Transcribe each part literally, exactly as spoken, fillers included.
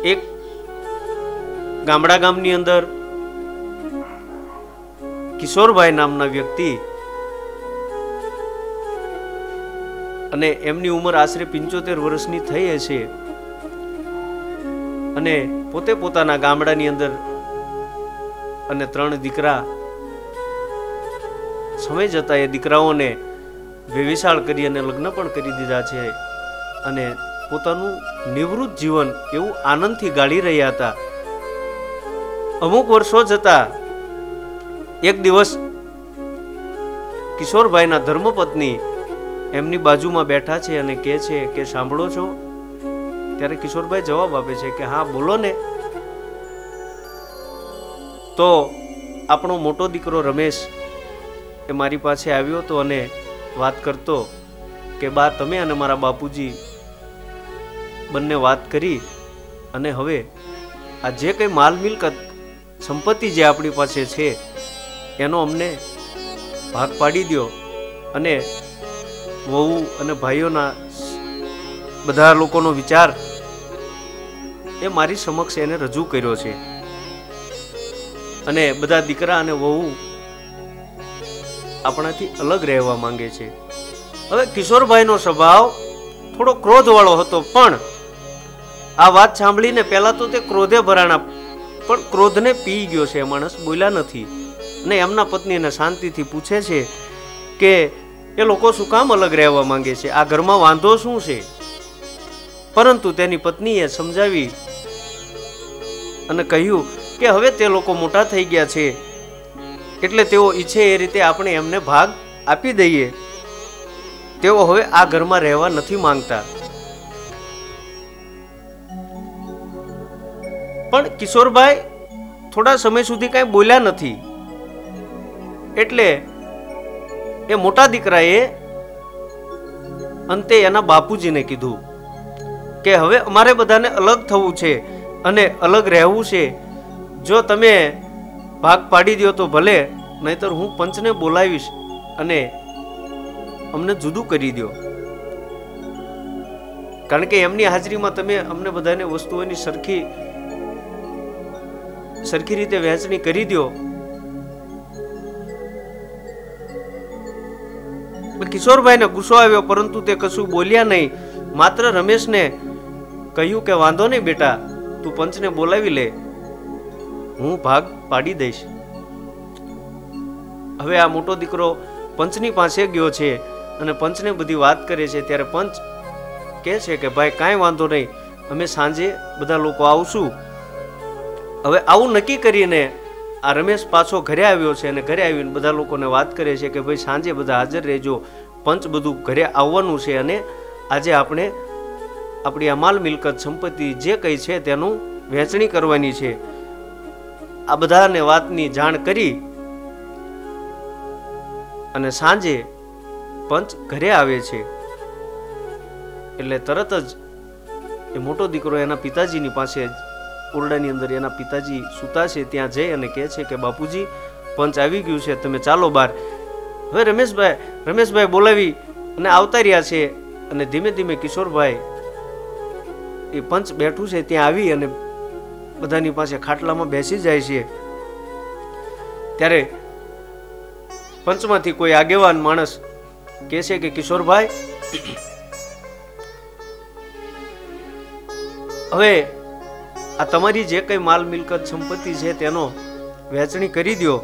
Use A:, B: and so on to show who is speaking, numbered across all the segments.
A: એક ગામડા ગામની અંદર કિશોરભાઈ નામના વ્યક્તિ, અને એમની ઉંમર આશરે પંચોતેર વર્ષની થઈ હશે, અને પોતે પોતાના ગામડાની અંદર અને ત્રણ દીકરા, સમય જતા એ દીકરાઓને વેવિશાળ કરી અને લગ્ન પણ કરી દીધા છે, અને પોતાનું નિવૃત્ત જીવન એવું આનંદથી ગાળી રહ્યા હતા. અમુક વર્ષો જતા એક દિવસ કિશોરભાઈના ધર્મપત્ની એમની બાજુમાં બેઠા છે અને કહે છે કે સાંભળો છો? ત્યારે કિશોરભાઈ જવાબ આપે છે કે હા બોલો ને. તો આપણો મોટો દીકરો રમેશ એ મારી પાસે આવ્યો હતો અને વાત કરતો કે બા તમે અને મારા બાપુજી બંને વાત કરી અને હવે આ જે કંઈ માલ મિલકત સંપત્તિ જે આપણી પાસે છે એનો અમને ભાગ પાડી દો. અને વહુ અને ભાઈઓના બધા લોકોનો વિચાર એ મારી સમક્ષ એને રજૂ કર્યો છે, અને બધા દીકરા અને વહુ આપણાથી અલગ રહેવા માંગે છે. હવે કિશોરભાઈનો સ્વભાવ થોડો ક્રોધ વાળો હતો, પણ આ વાત સાંભળીને પહેલા તો તે ક્રોધે ભરાણા, પણ ક્રોધને પી ગયો છે. માણસ બોલ્યા નથી, અને એમના પત્નીને શાંતિથી પૂછે છે કે એ લોકો શું કામ અલગ રહેવા માંગે છે, આ ઘરમાં વાંધો શું છે? પરંતુ તેની પત્નીએ સમજાવી અને કહ્યું કે હવે તે લોકો મોટા થઈ ગયા છે, એટલે તેઓ ઈચ્છે એ રીતે આપણે એમને ભાગ આપી દઈએ. તેઓ હવે આ ઘરમાં રહેવા નથી માંગતા. પણ કિશોરભાઈ થોડા સમય સુધી કઈ બોલ્યા નથી. એટલે એ મોટા દીકરાએ અંતે એના બાપુજીને કીધું કે હવે અમારે બધાને અલગ થવું છે અને અલગ રહેવું છે. જો તમે ભાગ પાડી દો તો ભલે, નહીતર હું પંચને બોલાવીશ અને અમને જુદું કરી દો. કારણ કે એમની હાજરીમાં તમે અમને બધાને વસ્તુઓની સરખી સરખી રીતે વહેંચણી કરી દો. કિશોરભાઈને ગુસ્સો આવ્યો, પરંતુ તે કશું બોલ્યા નહીં. માત્ર રમેશને કહ્યું કે વાંધો નહીં બેટા, તું પંચને બોલાવી લે, હું ભાગ પાડી દઈશ. હવે આ મોટો દીકરો પંચની પાસે ગયો છે અને પંચને બધી વાત કરે છે. ત્યારે પંચ કહે છે કે ભાઈ કાંઈ વાંધો નહીં, અમે સાંજે બધા લોકો આવશું. હવે આવું નક્કી કરીને આ રમેશ પાછો ઘરે આવ્યો છે, અને ઘરે આવીને બધા લોકોને વાત કરે છે કે ભાઈ સાંજે બધા હાજર રહેજો, પંચ બધું ઘરે આવવાનું છે, અને આજે આપણે આપણી આ માલ મિલકત સંપત્તિ જે કંઈ છે તેનું વહેંચણી કરવાની છે. આ બધાને વાતની જાણ કરી અને સાંજે પંચ ઘરે આવે છે. એટલે તરત જ એ મોટો દીકરો એના પિતાજીની પાસે ઓરડાની અંદર એના પિતાજી સૂતા છે ત્યાં જઈ અને કહે છે કે બાપુજી પંચ આવી ગયું છે, તમે ચાલો બહાર. હવે રમેશભાઈ રમેશભાઈ બોલાવી અને આવતા રહ્યા છે, અને ધીમે ધીમે કિશોરભાઈ એ પંચ બેઠું છે ત્યાં આવી અને બધાની પાસે ખાટલામાં બેસી જાય છે. ત્યારે પંચમાંથી કોઈ આગેવાન માણસ કહે છે કે કિશોરભાઈ હવે આ તમારી જે કઈ માલ મિલકત સંપત્તિ છે તેનો વહેંચણી કરી દો.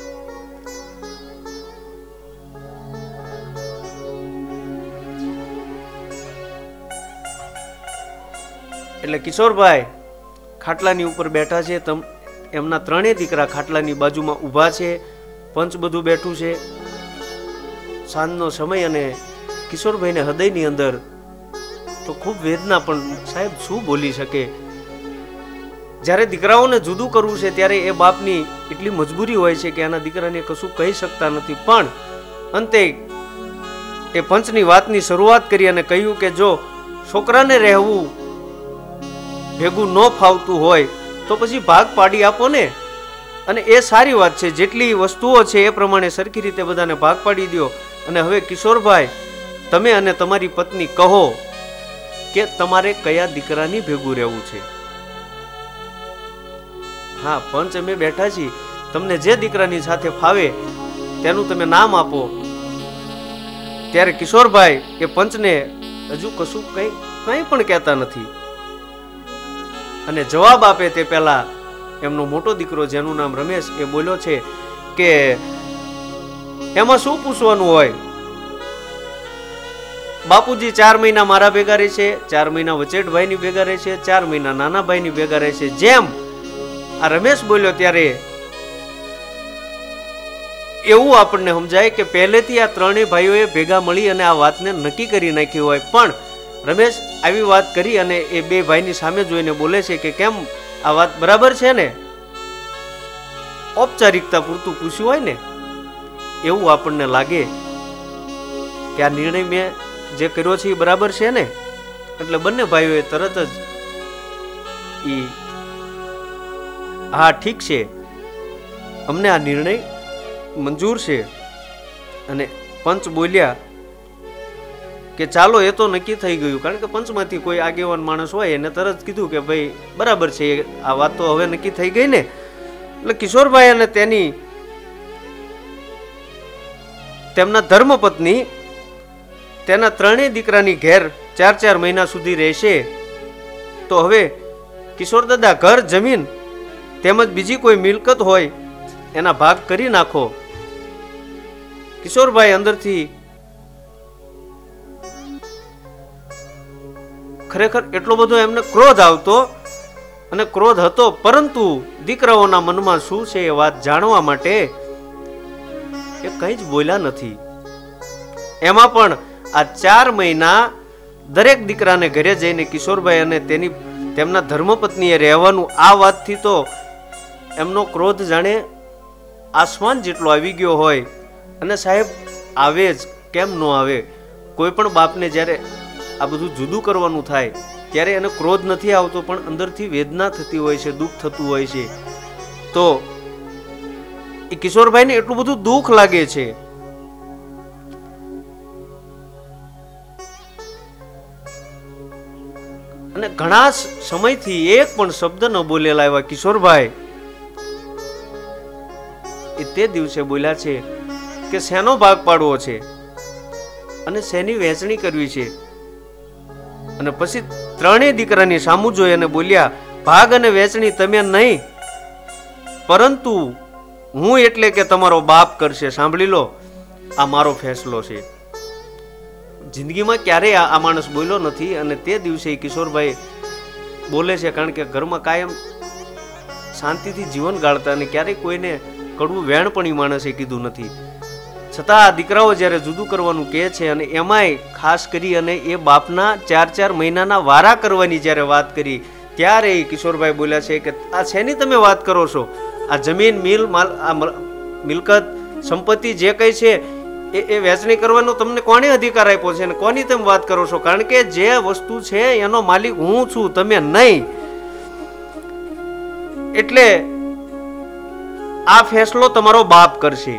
A: એટલે કિશોરભાઈ ખાટલાની ઉપર બેઠા છે, તમ એમના ત્રણેય દીકરા ખાટલાની બાજુમાં ઊભા છે, પંચ બધું બેઠું છે. સાંજનો સમય અને કિશોરભાઈને હૃદયની અંદર તો ખૂબ વેદના, પણ સાહેબ શું બોલી શકે? જ્યારે દીકરાઓને જુદું કરવું છે ત્યારે એ બાપની એટલી મજબૂરી હોય છે કે એના દીકરાને કશું કહી શકતા નથી. પણ અંતે એ પંચની વાતની શરૂઆત કરી અને કહ્યું કે જો છોકરાને રહેવું ભેગું ન ફાવતું હોય તો પછી ભાગ પાડી આપો ને, અને એ સારી વાત છે. જેટલી વસ્તુઓ છે એ પ્રમાણે સરખી રીતે બધાને ભાગ પાડી દો. અને હવે કિશોરભાઈ તમે અને તમારી પત્ની કહો કે તમારે કયા દીકરાની ભેગું રહેવું છે. હા પંચ અમે બેઠા છીએ, તમને જે દીકરાની સાથે ફાવે તેનું તમે નામ આપો. ત્યારે કિશોરભાઈ એ પંચને હજુ કશું કઈ કઈ પણ કહેતા નથી અને જવાબ આપે તે પહેલા એમનો મોટો દીકરો જેનું નામ રમેશ એ બોલ્યો છે કે એમાં શું પૂછવાનું હોય? બાપુજી ચાર મહિના મારા ભેગા રહે છે, ચાર મહિના વચેટભાઈ ની ભેગા રહે છે, ચાર મહિના નાના ભાઈ ની ભેગા રહે છે. જેમ આ રમેશ બોલ્યો ત્યારે એવું આપણને સમજાય કે પહેલેથી આ ત્રણેય ભાઈઓએ ભેગા મળી અને આ વાતને નક્કી કરી નાખી હોય. પણ રમેશ આવી વાત કરી અને એ બે ભાઈની સામે જોઈને બોલે છે કે કેમ આ વાત બરાબર છે ને? ઔપચારિકતા પૂરતું પૂછ્યું હોય ને એવું આપણને લાગે કે આ નિર્ણય મેં જે કર્યો છે એ બરાબર છે ને. એટલે બંને ભાઈઓએ તરત જ ઈ હા ઠીક છે, અમને આ નિર્ણય મંજૂર છે. અને પંચ બોલ્યા કે ચાલો એ તો નક્કી થઈ ગયું, કારણ કે પંચમાંથી કોઈ આગેવાન માણસ હોય એને તરત કીધું કે ભાઈ બરાબર છે, આ વાત તો હવે નક્કી થઈ ગઈ ને. એટલે કિશોરભાઈ અને તેની તેમના ધર્મપત્ની તેના ત્રણેય દીકરાની ઘેર ચાર ચાર મહિના સુધી રહેશે. તો હવે કિશોર દાદા ઘર જમીન તેમજ બીજી કોઈ મિલકત હોય એના ભાગ કરી નાખો. કિશોરભાઈ અંદરથી ખરેખર એટલો બધો એમને ક્રોધ આવતો અને ક્રોધ હતો, પરંતુ દીકરાઓના મનમાં શું છે એ વાત જાણવા માટે એ કંઈ જ બોલ્યા નથી. એમાં પણ આ ચાર મહિના દરેક દીકરાને ઘરે જઈને કિશોરભાઈ અને તેની તેમના ધર્મપત્નીએ રહેવાનું, આ વાતથી તો એમનો ક્રોધ જાણે આસમાન જેટલો આવી ગયો હોય. અને સાહેબ આવે જ કેમ ન આવે? કોઈ પણ બાપને જ્યારે આ બધું જુદું કરવાનું થાય ત્યારે એને ક્રોધ નથી આવતો, પણ અંદરથી વેદના થતી હોય છે, દુઃખ થતું હોય છે. તો એ કિશોરભાઈને એટલું બધું દુઃખ લાગે છે. અને ઘણા સમયથી એક પણ શબ્દ ન બોલેલા એવા કિશોરભાઈ એ તે દિવસે બોલ્યા છે કે શેનો ભાગ પાડવો છે અને શેની વહેંચણી કરવી છે. અને પછી ત્રણેય દીકરાની સામું જોઈ અને બોલ્યા, ભાગ અને વહેંચણી તમે નહીં, પરંતુ હું એટલે કે તમારો બાપ કરશે. સાંભળી લો, આ મારો ફેસલો છે. જિંદગીમાં ક્યારેય આ માણસ બોલ્યો નથી અને તે દિવસે કિશોરભાઈ બોલે છે, કારણ કે ઘરમાં કાયમ શાંતિથી જીવન ગાળતા અને ક્યારેય કોઈને કડવું વેણ પણ એ માણસે કીધું નથી. છતાં આ દીકરાઓ જ્યારે જુદું કરવાનું કહે છે અને એમાંય ખાસ કરી અને એ બાપના ચાર ચાર મહિનાના વારા કરવાની જ્યારે વાત કરી ત્યારે કિશોરભાઈ બોલ્યા છે કે આ શેની તમે વાત કરો છો? આ જમીન મિલ માલ આ મિલકત સંપત્તિ જે કઈ છે એ એ વહેંચણી કરવાનો તમને કોણે અધિકાર આપ્યો છે અને કોની તમે વાત કરો છો? કારણ કે જે વસ્તુ છે એનો માલિક હું છું, તમે નહીં. એટલે આ ફેસલો તમારો બાપ કરશે.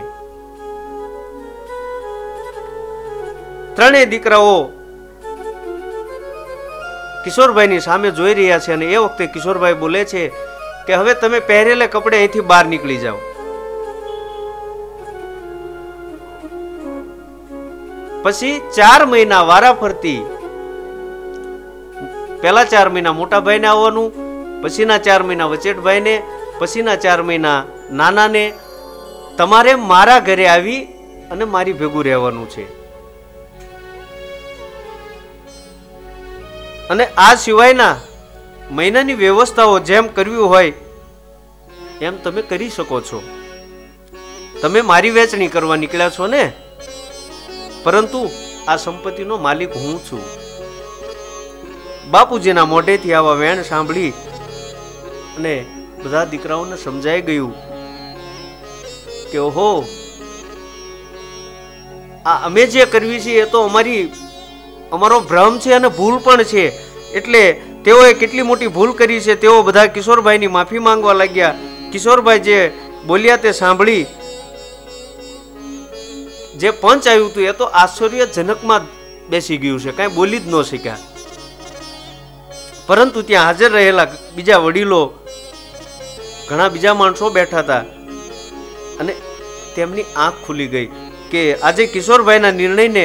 A: ત્રણેય દીકરાઓ કિશોરભાઈની સામે જોઈ રહ્યા છે અને એ વખતે કિશોરભાઈ બોલે છે કે હવે તમે પહેરેલા કપડે અહીંથી બહાર નીકળી જાઓ. પછી ચાર મહિના વારા ફરતી, પેલા ચાર મહિના મોટા ભાઈને આવવાનું, પછીના ચાર મહિના વચેટભાઈને, પછીના ચાર મહિના નાનાને, તમારે મારા ઘરે આવી અને મારી ભેગું રહેવાનું છે. અને આ સિવાયના મહિનાની વ્યવસ્થાઓ જેમ કરવી હોય એમ તમે કરી શકો છો. તમે મારી વહેંચણી કરવા નીકળ્યા છો ને, પરંતુ આ સંપત્તિનો માલિક હું છું. બાપુજીના મોઢેથી આવા વેણ સાંભળી અને બધા દીકરાઓને સમજાઈ ગયું કે ઓહો, આ અમે જે કરવી છે એ તો અમારી અમારો ભ્રમ છે અને ભૂલ પણ છે. એટલે તેઓએ કેટલી મોટી ભૂલ કરી છે. તેઓ બધા કિશોરભાઈની માફી માંગવા લાગ્યા. કિશોરભાઈ જે બોલ્યા તે સાંભળી જે પંચ આવ્યું હતું એ તો આશ્ચર્યજનકમાં બેસી ગયું છે, કાંઈ બોલી જ ન શક્યા. પરંતુ ત્યાં હાજર રહેલા બીજા વડીલો ઘણા બીજા માણસો બેઠા હતા અને તેમની આંખ ખુલી ગઈ કે આજે કિશોરભાઈના નિર્ણયને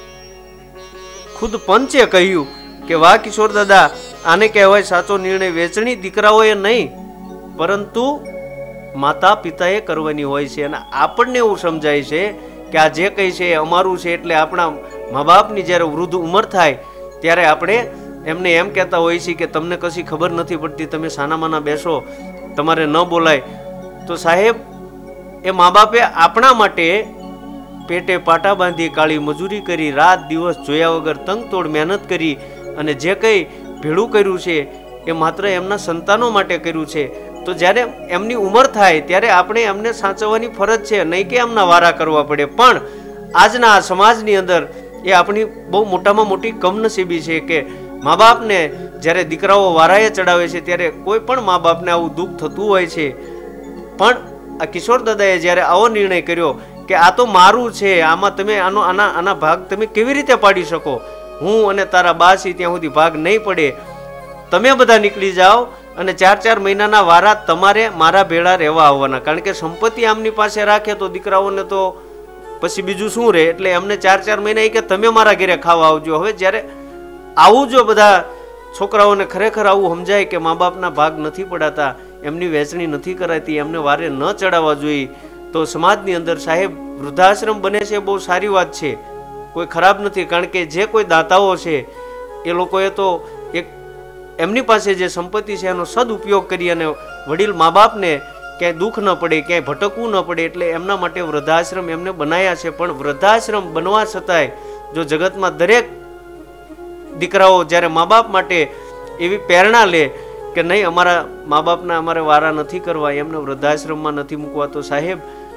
A: ખુદ પંચે કહ્યું કે વાહ કિશોર દાદા, આને કહેવાય સાચો નિર્ણય. વેચણી દીકરાઓએ નહીં પરંતુ માતા પિતાએ કરવાની હોય છે. અને આપણને એવું સમજાય છે કે આ જે કંઈ છે એ અમારું છે, એટલે આપણા મા બાપની જ્યારે વૃદ્ધ ઉંમર થાય ત્યારે આપણે એમને એમ કહેતા હોઈએ છીએ કે તમને કશી ખબર નથી પડતી, તમે સાનામાના બેસો, તમારે ન બોલાય. તો સાહેબ, એ મા બાપે આપણા માટે પેટે પાટા બાંધી કાળી મજૂરી કરી, રાત દિવસ જોયા વગર તંગતોડ મહેનત કરી અને જે કંઈ ભેળું કર્યું છે એ માત્ર એમના સંતાનો માટે કર્યું છે. તો જ્યારે એમની ઉંમર થાય ત્યારે આપણે એમને સાચવવાની ફરજ છે, નહીં કે એમના વારા કરવા પડે. પણ આજના આ સમાજની અંદર એ આપણી બહુ મોટામાં મોટી કમનસીબી છે કે મા બાપને જ્યારે દીકરાઓ વારાએ ચડાવે છે ત્યારે કોઈ પણ મા બાપને આવું દુઃખ થતું હોય છે. પણ આ કિશોર દાદાએ જ્યારે આવો નિર્ણય કર્યો કે આ તો મારું છે, આમાં તમે આનો આના આના ભાગ તમે કેવી રીતે પાડી શકો? હું અને તારા બા છે ત્યાં સુધી ભાગ નહીં પડે. તમે બધા નીકળી જાઓ અને ચાર ચાર મહિનાના વારા તમારે મારા ભેળા રહેવા આવવાના. કારણ કે સંપત્તિ આમની પાસે રાખે તો દીકરાઓને તો પછી બીજું શું રહે, એટલે એમને ચાર ચાર મહિના કે તમે મારા ઘરે ખાવા આવજો. હવે જ્યારે આવું જો બધા છોકરાઓને ખરેખર આવું સમજાય કે મા બાપના ભાગ નથી પડાતા, એમની વહેંચણી નથી કરાતી, એમને વારે ન ચડાવવા જોઈએ, તો સમાજની અંદર સાહેબ વૃદ્ધાશ્રમ બને છે, બહુ સારી વાત છે, કોઈ ખરાબ નથી. કારણ કે જે કોઈ દાતાઓ છે એ લોકોએ તો એક એમની પાસે જે સંપત્તિ છે એનો સદઉપયોગ કરી અને વડીલ મા બાપને ક્યાંય દુઃખ ન પડે, ક્યાંય ભટકવું ન પડે, એટલે એમના માટે વૃદ્ધાશ્રમ એમને બનાવ્યા છે. પણ વૃદ્ધાશ્રમ બનવા છતાંય જો જગતમાં દરેક દીકરાઓ જ્યારે મા બાપ માટે એવી પ્રેરણા લે કે નહીં, અમારા મા બાપના અમારે વારા નથી કરવા, એમને વૃદ્ધાશ્રમમાં નથી મૂકવા, તો સાહેબ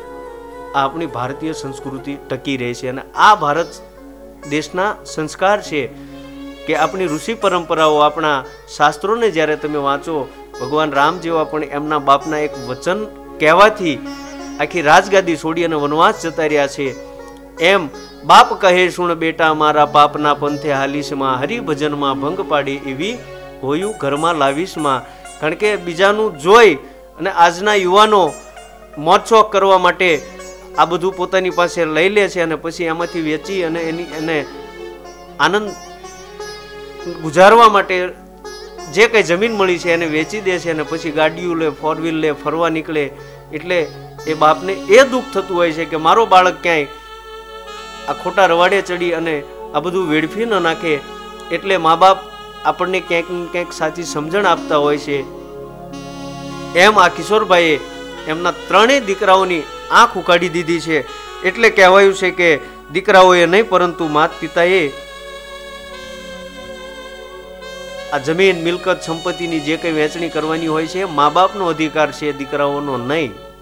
A: આપણી ભારતીય સંસ્કૃતિ ટકી રહે છે. અને આ ભારત દેશના સંસ્કાર છે કે આપણી ઋષિ પરંપરાઓ, આપણા શાસ્ત્રોને જ્યારે તમે વાંચો, ભગવાન રામ જેવા પણ એમના બાપના એક વચન કહેવાથી આખી રાજગાદી છોડી અને વનવાસ જતા રહ્યા છે. એમ બાપ કહે સુણ બેટા મારા પાપના પંથે હાલીશમાં, હરિભજનમાં ભંગ પાડી એવી હોયું ઘરમાં લાવીશમાં. કારણ કે બીજાનું જોઈ અને આજના યુવાનો મોજશોખ કરવા માટે આ બધું પોતાની પાસે લઈ લે છે અને પછી એમાંથી વેચી અને એની એને આનંદ ગુજારવા માટે જે કંઈ જમીન મળી છે એને વેચી દે છે અને પછી ગાડીઓ લે, ફોર વ્હીલ લે, ફરવા નીકળે. એટલે એ બાપને એ દુઃખ થતું હોય છે કે મારો બાળક ક્યાંય આ ખોટા રવાડે ચડી અને આ બધું વેડફી ન નાખે. એટલે મા બાપ આપણને ક્યાંક ક્યાંક સાચી સમજણ આપતા હોય છે. એમ આ કિશોરભાઈએ એમના ત્રણેય દીકરાઓની આંખ ઉકાળી દીધી છે. એટલે કહેવાયું છે કે દીકરાઓએ નહીં પરંતુ માતા પિતાએ આ જમીન મિલકત સંપત્તિની જે કંઈ વહેંચણી કરવાની હોય છે મા બાપનો અધિકાર છે, દીકરાઓનો નહીં.